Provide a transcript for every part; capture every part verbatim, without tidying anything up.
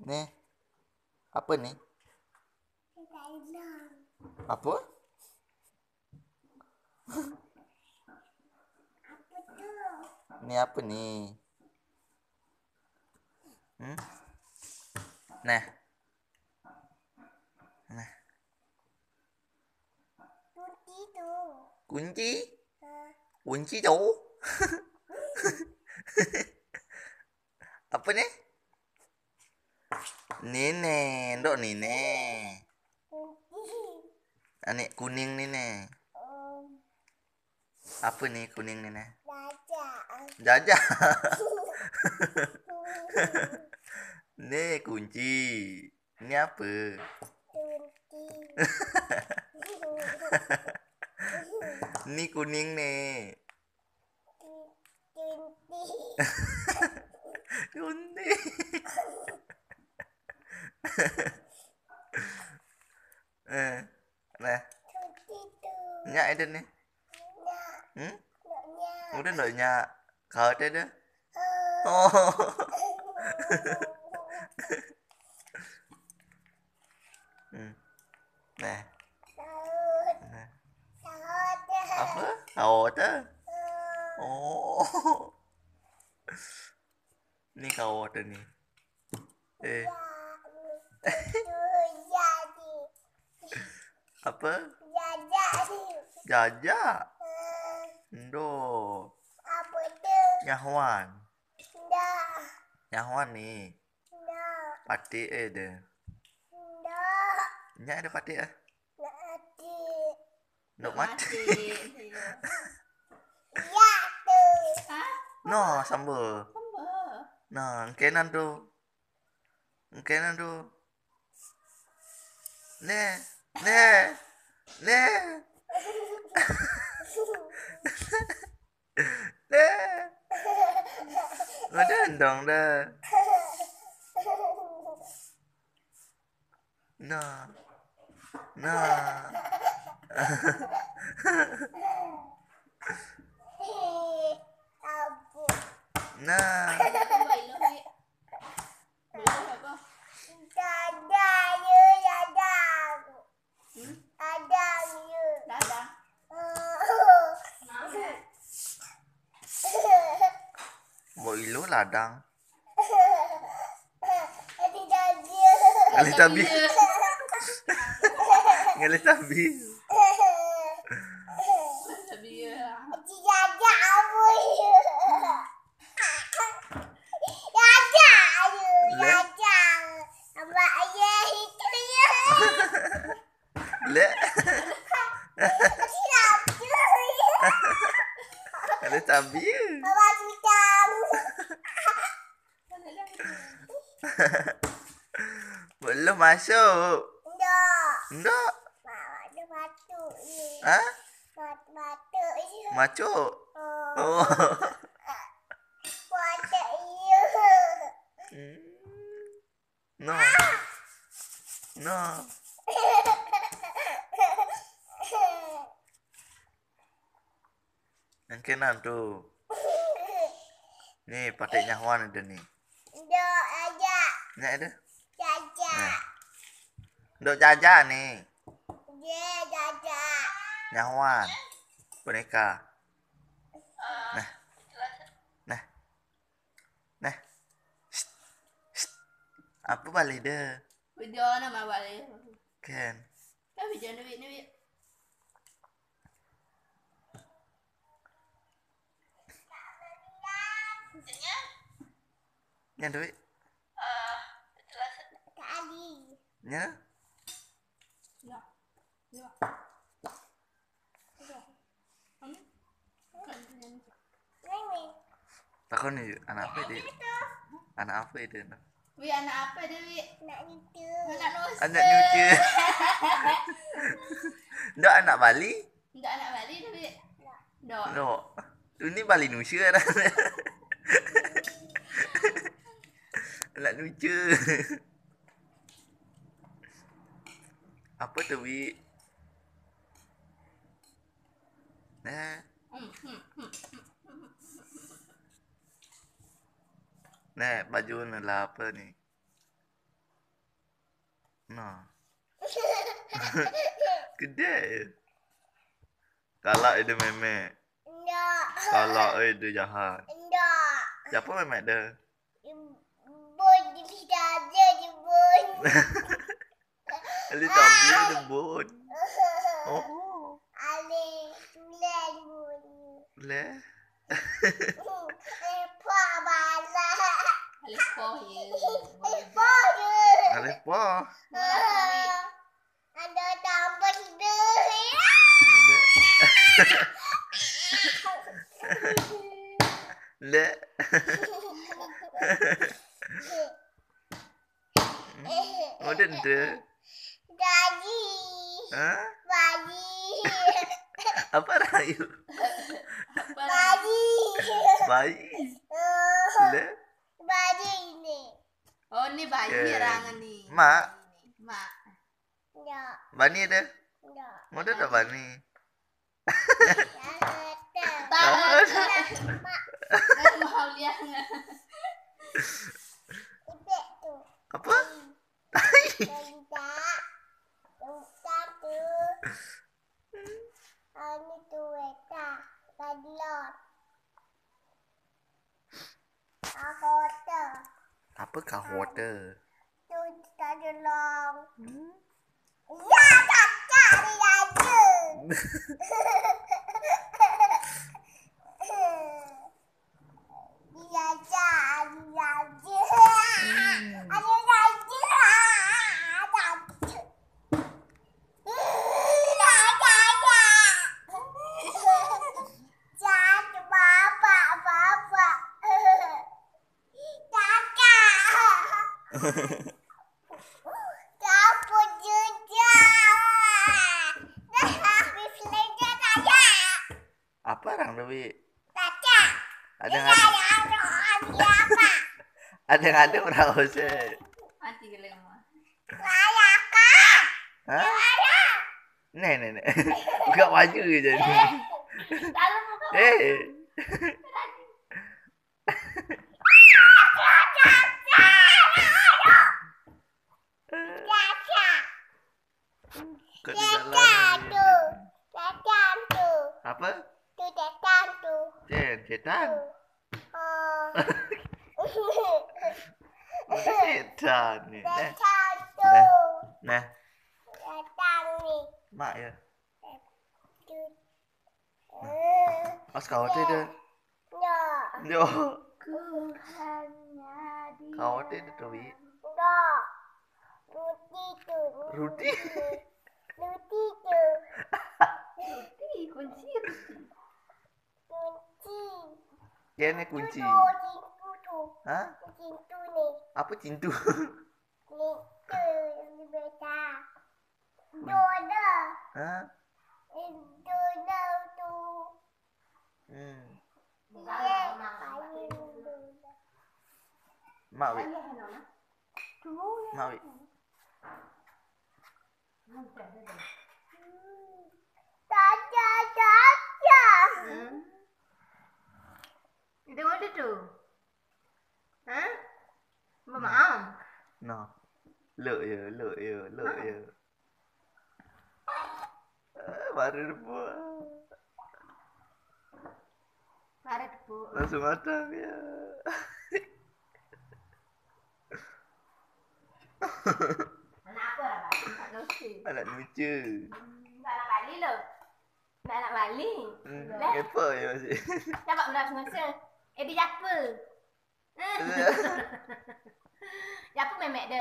Nih, apa nih? Apa? Ini apa nih? Hmm? Nah. Nah. Kunci tuh. Kunci? Uh. Kunci tuh. Apa nih? Nene, ndok nene. Kunci. Anik kuning nih nih. Um. Apa nih kuning nih nih? Jajah. Jajah. Nih kunci. Ini apa? Kunci. Ini kuning nih. Kunci. Eh, nah. Nyak ada nih. Hmm? Udah ndak nyak. Kau ada dah. Oh. Hmm. Nah. Nah. Apa? Kau ada? Oh. Ini kau ada nih. Eh. Apa? Jajah. Ndo. Apa tuh? Nyahuan. Ndak. Nyahuan nih. Ndak. Pati eh deh. Ndak. Nyak ada pati ah. Mati. Ndok mati. Iya tuh. Hah? No, sambal. Sambal. Nah, kenan tuh. Kenan tuh. Nih, nih, nih. Nih. Udah dong dah. Nah. Nah. Nah. Mau ilu ladang. Ngali tabi. Ngali tabi. Le. Ngali tabi. Belum masuk. Enggak. Enggak. Ada batu. Hah? Batu. Macuk. Oh. Batu iya. No. No. Yang kenan tuh. Nih, pakai nyahuan ada nih. Enggak aja. Nyak ada? Jaja. Nah. Ndok jajah nih. Ye, jaja. Nyahuan. Boneka. Nah. Nah. Nah. Shh. Shh. Apa balik dah? Video nama balik. Kan. Kan video ni ni. Nya duit. Ah, jelas. Kali. Nya. Ya. Ya. Hmm? Ini. Takon ni anak apa dia? Anak apa dia? Wi anak apa dia, Wi? Nak itu. Anak Nusa. Anak nyuci. Ndok anak Bali? Enggak anak Bali dia, Wi. Dok. Ndok. Ini Bali Nusa kan? Anak lucu. Apa tu, Wi? Nah. Hmm, hmm, hmm. Nah, baju ni lah apa ni? Nah. Gede. Galak dia memek. Enggak. Galak eh dia jahat. Enggak. Siapa memek dia? Bun di saja di bun. Ali tabi dia bon. Oh. Ali tulen bun. Le. Lepa bala. Lepo ye. Lepa je. Ale po. Ada tambah deh. Le. Oh dia dia. Gaji. Ha? Gaji. Apa rayu? Gaji. Bayi. Le. Gaji ini. Oh ni bayi Eh, rangan ni. Mak. Mak. Enggak. Bani ada? Enggak. Mau ada tak bani? Tak. Mak. Mak mau lihat. Ipek tu. Apa? Enggak. Enggak tu. Ani tu weta. Kadlot. Aku tu. Apa kahwater? Tu tak long. Ya, tak cari aja. Dia aja, dia aja. Ada aja. Jatuh bapak, bapak. Kakak. Kamu juga. Dah habis belajar saja. Apa orang Dewi? Saja. Ada Dia yang ada, ada orang siapa? ada yang ada orang Jose. Mati geleng mah. Saya kak. Hah? Ada. Nih nih nih. Buka baju je jadi. Lalu muka. Eh. Caca. Kau di Caca jalan. tu. Caca tu. Apa? Tu caca tu. Jen, setan. Oh. Udah setan ni. Nah, Caca tu. nah. Caca ni. Mak ya. Tu. Eh. Os kau tu dia. Ya. Yo. Ku hanya di. Kau tu dia tu. Enggak. Ruti tu. Ruti. Ruti tu. Ruti kunci. Kunci. Dia ni kunci. Tu cintu tu. Hah? Cintu ni. Apa cintu? Ni tu yang dibaca. Doda. Hah? Doda tu. Hmm. Ye. Kayu doda. Mak wi. Tu. Mak wi. Caca, caca. Itu mana tu? Hah? Mamam. No. Lek ya, lek ya, lek ya. Ah, baru buat. Parat bu. Langsung matang ya. Anak apa lah pak? Tak lucu. Anak lucu. Tak nak balik lo. Tak nak balik. Hmm, Lah. apa ya masih? Dapat beras masa. Eh dia apa? Siapa memek dia?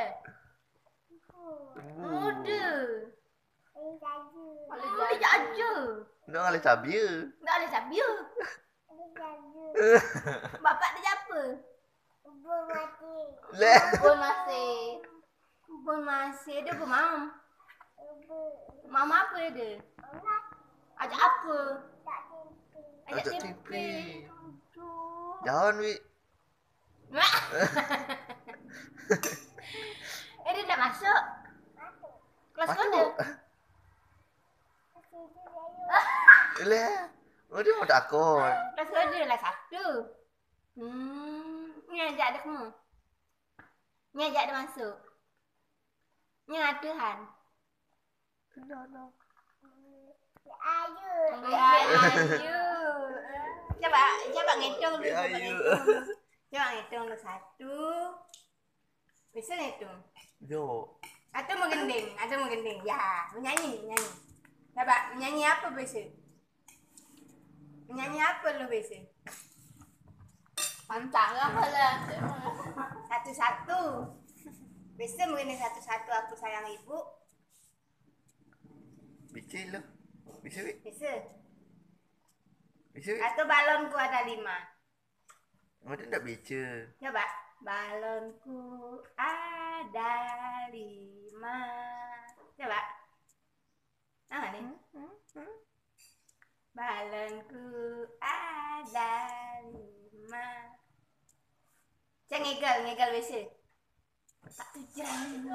Muda. Ini jaju. Oh, dia jaja. Nak alih sabia. Tak ada sabia. Ini jaju. Bapak dia apa? Ibu mati. Leh. Bun masih. Bun masih. Dia apa mam? Ibu. Mama apa dia? Anak Ajak apa? tak mimpi. Ajak Ajak tempe. tempe. Aduh. Jangan wi. Mak. Eh dia dah masuk. Masuk. Kelas Masuk. mana? Masih tu layu. Leh. Oh dia mau takut. Kelas mana lah satu. Hmm. Ni ajak dia kamu. Ni ajak dia masuk. Nyatuhan. Ayu. Ayu. Coba, coba ngitung dulu. Coba Ayu. ngitung dulu. Coba ngitung dulu satu. Bisa ngitung. Yo. Atau menggending, atau menggending. Ya, menyanyi, menyanyi. Coba, menyanyi apa bisa? Menyanyi apa lo bisa? Mantap lah lah. Satu-satu. Bisa menggending satu-satu. Aku sayang ibu. Bici lo. Bisa wi. Bisa. Bisa wi. Atau balonku ada lima. Ada ndak bici? Coba. Balonku ada lima. Coba. Nah nih. Balonku ada lima. Cek ngigel, ngigel bisa. Satu jam.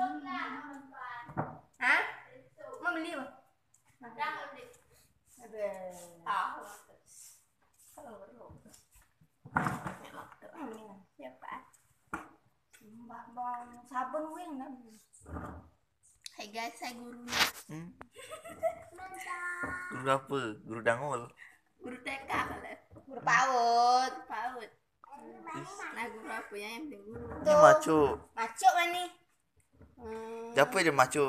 Hah? Mau beli apa? Jangan beli. Ada. Tahu. Kalau perlu. Siapa? Mbah bang sabun wing kan. Hai guys, saya guru. Hmm. Guru apa? Guru dangol. Guru T K kali. Guru PAUD. PAUD. Nah, guru apa ya yang penting guru. Ini macu. Macuk kan nih? Hmm. Siapa dia macu?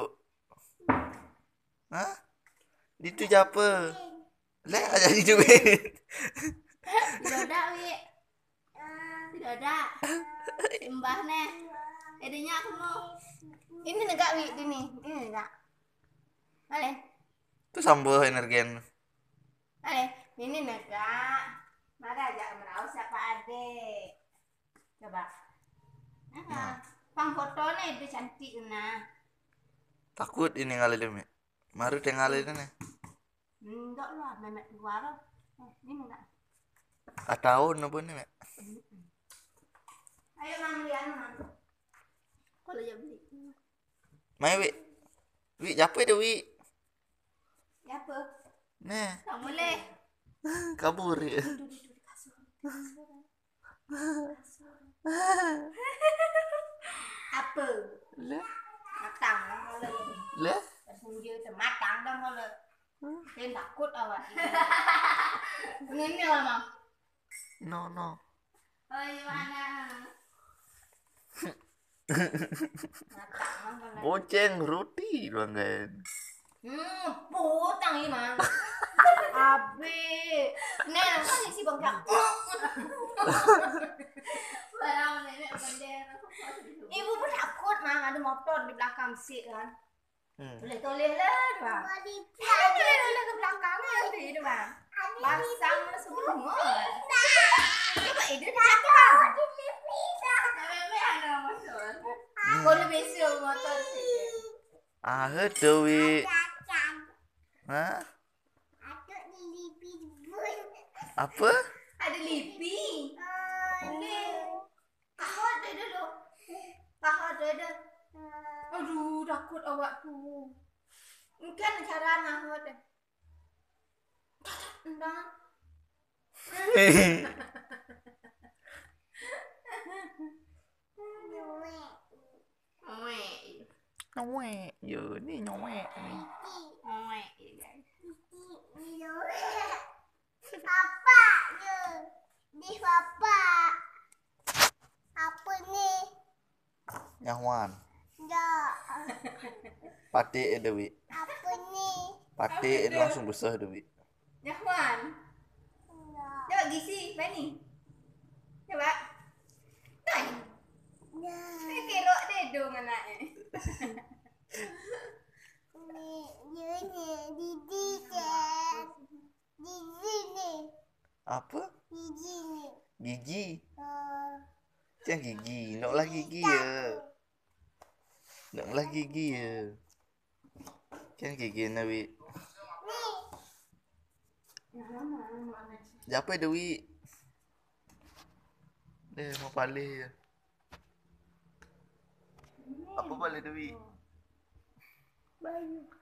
Hah? Itu siapa? Lah ada di duit. Tidak ada, Wi. Tidak ada. Simbah nih. Edinya aku mau. Ini negak wi, ini, ini negak. Ale, Itu sambal energen. ale, ini negak. Mari ajak merawat siapa adik. Coba. Nah, pang foto nih itu cantik nah. Takut ini ngalih demi. Maru teh ngalih nih. Enggak lah, memek keluar. Eh, ini enggak. Atau nopo nih, Mek? Ayo mang lian mang. Kalau ya beli. Mai wi. Wi siapa itu wi? Ya apa? Nah, Tak boleh. kabur ya. Duduk di kasur. Apa? Lah, Matang kalau lah. tersunjul tu matang dah kalau. Dia takut awak. Ini lah mang. No, no. Oh, gimana? Matang lah kalau. Boceng roti doang kan. Hmm, putang ini mang. Abe. Nah, kan isi bangkak. Barang nenek bendera. Ibu pun takut mang, ada motor di belakang sih kan. Hmm. Toleh-toleh lah, bang. Toleh-toleh ke belakang nanti itu bang. Pasang semua. Coba itu di belakang. Nenek ada motor. Kalau besok motor sih. Ah, itu wi. Hah? Apa? Ada lipi. Ini. Kau ada dulu. Kau ada ada. Aduh, takut awak tu. Mungkin cara nak ada. Enggak. Oi. Nyowek. Yo, ni nyowek ni. Oi, guys. Papa, you. Di papa. Apa ni? Nyahuan. Dah. Patik ada wi. Apa ni? Patik itu langsung besar ada wi. Nyahuan. Dah. Coba gisi, Bani. Coba. Tay. Ini kerok deh dong anaknya. Ni, you ni. Didi kan. Didi ni. Apa? Didi ni. Gigi. Oh. Jangan gigi. Nak lah gigi ya. Nak lah gigi ya. Jangan gigi na wi. Siapa ada wi? Deh, mau palih ya. Apa palih ada wi? Bayu.